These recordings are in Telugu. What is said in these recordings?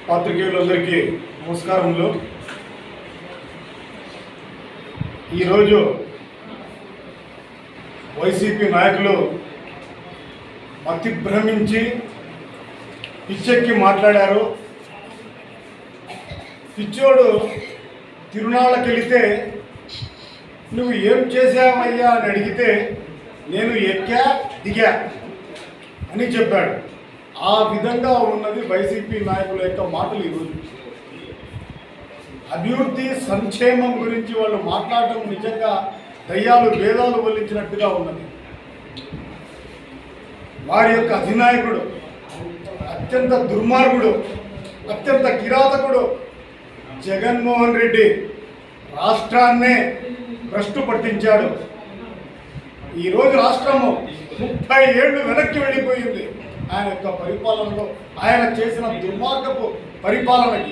పాత్రికేయులందరికీ నమస్కారములు. ఈరోజు వైసీపీ నాయకులు మతి భ్రమించి పిచ్చెక్కి మాట్లాడారు. పిచ్చోడు తిరునాళ్ళకి వెళితే నువ్వు ఏం చేసావయ్యా అని అడిగితే నేను ఎక్కా దిగా అని చెప్పాడు. ఆ విధంగా ఉన్నది వైసీపీ నాయకుల యొక్క మాటలు. ఈరోజు అభివృద్ధి సంక్షేమం గురించి వాళ్ళు మాట్లాడటం నిజంగా దయ్యాలు వేదాలు వల్లించినట్టుగా ఉన్నది. వారి యొక్క అధినాయకుడు అత్యంత దుర్మార్గుడు, అత్యంత కిరాతకుడు జగన్మోహన్ రెడ్డి రాష్ట్రాన్నే భ్రష్టు పట్టించాడు. ఈరోజు రాష్ట్రము 30 ఏళ్ళు వెనక్కి వెళ్ళిపోయింది. ఆయన యొక్క పరిపాలనలో ఆయన చేసిన దుర్మార్గపు పరిపాలనకి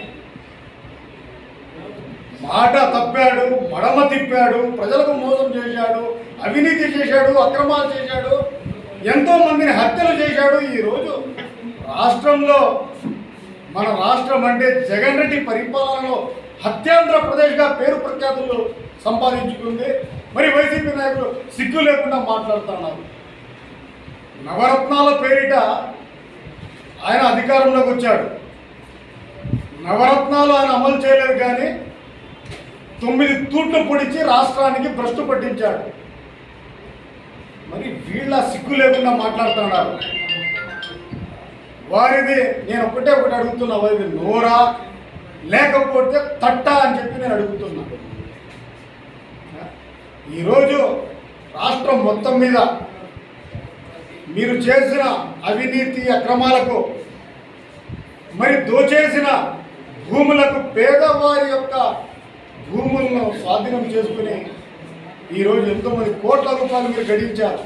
మాట తప్పాడు, మడమ తిప్పాడు, ప్రజలకు మోసం చేశాడు, అవినీతి చేశాడు, అక్రమాలు చేశాడు, ఎంతో మందిని హత్యలు చేశాడు. ఈరోజు రాష్ట్రంలో మన రాష్ట్రం అంటే జగన్ రెడ్డి పరిపాలనలో హత్యాంధ్రప్రదేశ్గా పేరు ప్రఖ్యాతులు సంపాదించుకుంది. మరి వైసీపీ నాయకులు సిగ్గు లేకుండా మాట్లాడుతున్నారు. నవరత్నాల పేరిట ఆయన అధికారంలోకి వచ్చాడు. నవరత్నాలు ఆయన అమలు చేయలేదు, కానీ 9 తూట్లు పొడిచి రాష్ట్రానికి భ్రష్టు పట్టించాడు. మరి వీళ్ళ సిగ్గు లేకుండా మాట్లాడుతున్నారు. వారిది నేను ఒకటి అడుగుతున్నా, వారిది నోరా లేకపోతే తట్టా అని చెప్పి నేను అడుగుతున్నా. ఈరోజు రాష్ట్రం మొత్తం మీద మీరు చేసిన అవినీతి అక్రమాలకు, మరి దోచేసిన భూములకు, పేదవారి యొక్క భూములను స్వాధీనం చేసుకుని ఈరోజు ఎంతోమంది కోట్ల రూపాయలు మీరు గడించారు.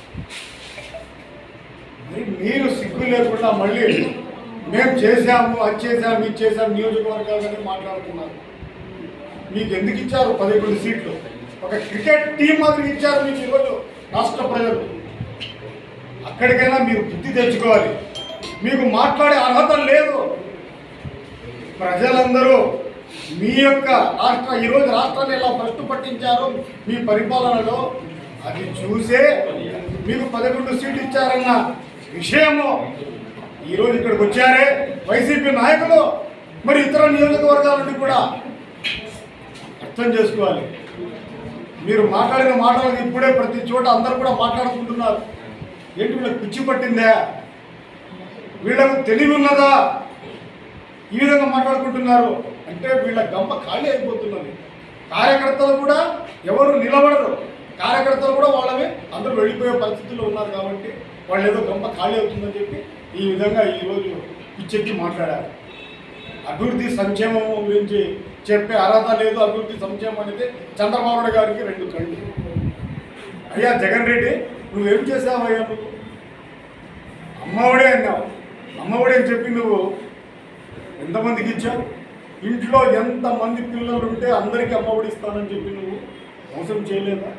మరి మీరు సిగ్గు లేకుండా మళ్ళీ మేము చేశాము, అది చేశాము, ఇది చేశాము నియోజకవర్గాలని మాట్లాడుతున్నారు. మీకు ఎందుకు ఇచ్చారు 11 సీట్లు? ఒక క్రికెట్ టీం మాదిరి ఇచ్చారు మీకు ఈరోజు రాష్ట్ర ప్రజలు. అక్కడికైనా మీరు బుద్ధి తెచ్చుకోవాలి. మీకు మాట్లాడే అర్హత లేదు. ప్రజలందరూ మీ యొక్క ఈరోజు రాష్ట్రాన్ని ఎలా భ్రష్టు పట్టించారో మీ పరిపాలనలో అది చూసే మీకు 11 సీట్లు ఇచ్చారన్న విషయము ఈరోజు ఇక్కడికి వచ్చారే వైసీపీ నాయకులు. మరి ఇతర నియోజకవర్గాల నుండి కూడా అర్థం చేసుకోవాలి. మీరు మాట్లాడిన మాటలకు ఇప్పుడే ప్రతి చోట అందరూ కూడా మాట్లాడుకుంటున్నారు. ఏంటి వీళ్ళకి పిచ్చి పట్టిందా? వీళ్ళకు తెలివి ఉన్నదా? ఈ విధంగా మాట్లాడుకుంటున్నారు అంటే వీళ్ళ గంప ఖాళీ అయిపోతున్నది. కార్యకర్తలు కూడా ఎవరు నిలబడరు. కార్యకర్తలు కూడా వాళ్ళవి అందరూ వెళ్ళిపోయే పరిస్థితుల్లో ఉన్నారు. కాబట్టి వాళ్ళు ఏదో గంప ఖాళీ అవుతుందని చెప్పి ఈ విధంగా ఈరోజు పిచ్చెక్కి మాట్లాడారు. అభివృద్ధి సంక్షేమం గురించి చెప్పే అర్హత లేదు. అభివృద్ధి సంక్షేమం అనేది చంద్రబాబు నాయుడు గారికి 2 కళ్ళు. అయ్యా జగన్ రెడ్డి, నువ్వేం చేసావయ్యా? నువ్వు అమ్మఒడే అన్నావు. అమ్మఒడే అని చెప్పి నువ్వు ఎంతమందికి ఇచ్చావు? ఇంట్లో ఎంతమంది పిల్లలు ఉంటే అందరికీ అమ్మఒడి ఇస్తానని చెప్పి నువ్వు మోసం చేయలేదా?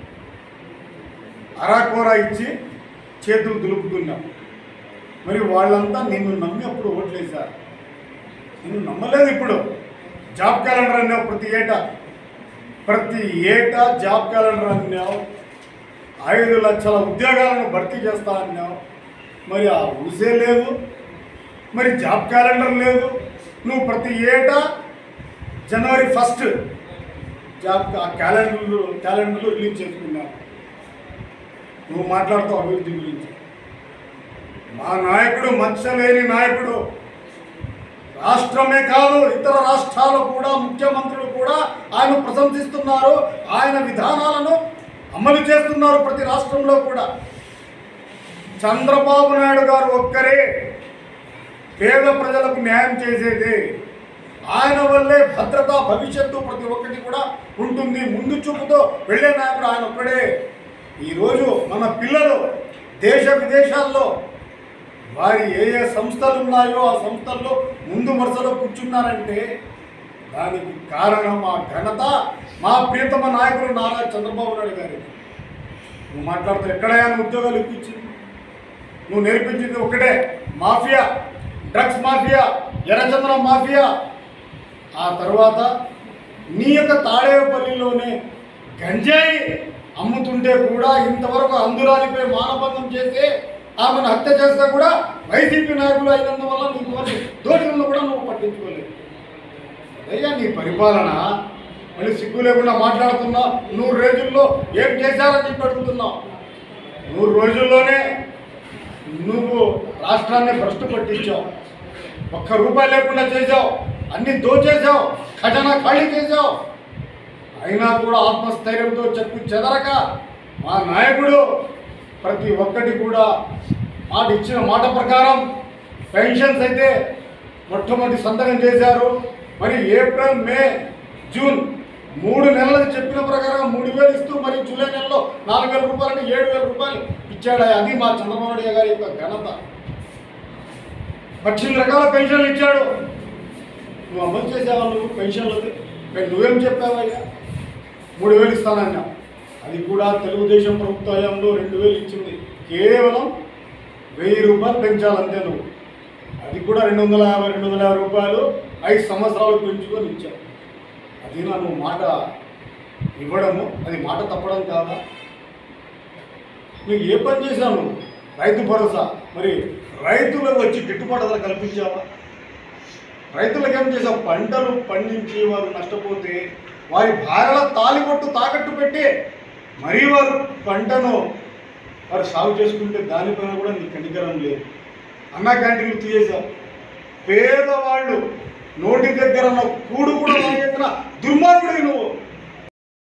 అరాకోరా ఇచ్చి చేతులు దులుపుకున్నావు. మరి వాళ్ళంతా నిన్ను నమ్మి అప్పుడు ఓట్లేశారు. నిన్ను నమ్మలేదు. ఇప్పుడు జాబ్ క్యాలెండర్ అన్నావు. ప్రతి ఏటా జాబ్ క్యాలెండర్ అన్నావు. 5 లక్షల ఉద్యోగాలను భర్తీ చేస్తా అన్నావు. మరి ఆ ఊసే లేదు, మరి జాబ్ క్యాలెండర్ లేదు. నువ్వు ప్రతి ఏటా జనవరి 1 జాబ్ క్యాలెండర్లు రిలీజ్ చేసుకున్నావు. నువ్వు మాట్లాడుతావు అభివృద్ధి గురించి. మా నాయకుడు మచ్చలేని నాయకుడు. రాష్ట్రమే కాదు, ఇతర రాష్ట్రాలు కూడా, ముఖ్యమంత్రులు కూడా ఆయన ప్రశంసిస్తున్నారు. ఆయన విధానాలను అమలు చేస్తున్నారు ప్రతి రాష్ట్రంలో కూడా. చంద్రబాబు నాయుడు గారు ఒక్కరే పేద ప్రజలకు న్యాయం చేసేది. ఆయన వల్లే భద్రత, భవిష్యత్తు ప్రతి ఒక్కటి కూడా ఉంటుంది. ముందు చూపుతో వెళ్ళే నాయకుడు ఆయన ఒక్కడే. ఈరోజు మన పిల్లలు దేశ విదేశాల్లో వారి ఏ సంస్థలు ఉన్నాయో ఆ సంస్థల్లో ముందు వరుసలో కూర్చున్నారంటే దానికి కారణం ఆ ఘనత మా ప్రియతమ నాయకులు నారా చంద్రబాబు నాయుడు గారికి. నువ్వు మాట్లాడుతూ ఎక్కడైనా ఉద్యోగాలు ఇప్పించింది? నువ్వు నేర్పించింది ఒకటే, మాఫియా, డ్రగ్స్ మాఫియా, ఎర్రచందనం మాఫియా, ఆ తర్వాత నీ యొక్క తాడేపల్లిలోనే గంజాయి అమ్ముతుంటే కూడా ఇంతవరకు అందురానిపై మానభంగం చేసి ఆమెను హత్య చేస్తే కూడా వైసీపీ నాయకులు అయినందువల్ల నీకు వరకు దోషులను కూడా నువ్వు పట్టించుకోలేదు. అదయ్యా నీ పరిపాలన. మళ్ళీ సిగ్గు లేకుండా మాట్లాడుతున్నావు. 100 రోజుల్లో ఏం చేశారని చెప్పి అడుగుతున్నావు. 100 రోజుల్లోనే నువ్వు రాష్ట్రాన్ని భ్రష్టు పట్టించావు. ₹1 లేకుండా చేసావు. అన్ని దోచేసావు. ఖజానా ఖాళీ చేసావు. అయినా కూడా ఆత్మస్థైర్యంతో చెప్పు చెదరక మా నాయకుడు ప్రతి ఒక్కటి కూడా ఇచ్చిన మాట ప్రకారం పెన్షన్స్ అయితే మొట్టమొదటి సంతకం చేశారు. మరి ఏప్రిల్, మే, జూన్ 3 నెలలకు చెప్పిన ప్రకారం 3,000 ఇస్తూ మరి జూలై నెలలో ₹4,000 అంటే ₹7,000 ఇచ్చాడు. అది మా చంద్రబాబు నాయుడు గారి యొక్క ఘనత. 18 రకాల పెన్షన్లు ఇచ్చాడు. నువ్వు అమలు చేసావా? నువ్వు పెన్షన్లది నువ్వేం చెప్పావయ్యా? 3,000 ఇస్తానన్నా. అది కూడా తెలుగుదేశం ప్రభుత్వ హయాంలో 2,000 ఇచ్చింది. కేవలం ₹1,000 పెంచాలంతే నువ్వు. అది కూడా ₹250 5 సంవత్సరాలు పెంచుకొని ఇచ్చావు. అది నువ్వు మాట ఇవ్వడము, అది మాట తప్పడం కాదా? నువ్వు ఏ పని చేశావు? నువ్వు రైతు భరోసా, మరి రైతులకు వచ్చి గిట్టుబాటు ధర కల్పించావా? రైతులకు ఏం చేసావు? పంటలు పండించి వారు నష్టపోతే వారి భార్యల తాలిబొట్టు తాకట్టు పెట్టి మరీ వారు పంటను వారు సాగు చేసుకుంటే దానిపైన కూడా నీకు కనికరం లేదు. అన్నా క్యాంటీన్లు తీసేసావు. పేదవాళ్ళు నోటి దగ్గర కూడు కూడా దుర్మార్గుడివి నువ్వు.